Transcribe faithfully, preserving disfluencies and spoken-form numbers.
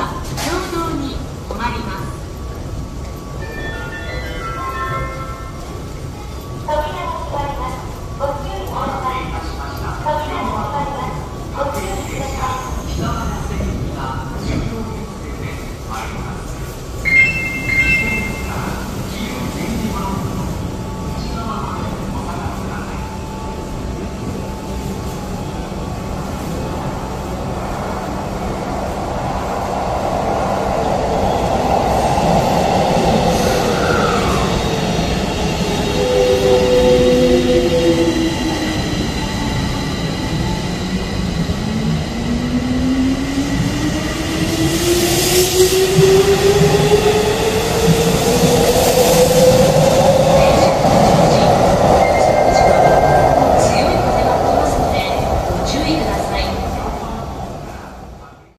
は平等に止まります。扉が閉まります。ご注意ください。扉が閉まります。ご注意ください。北原線がじゅうよんけんせいで参ります。 Thank you.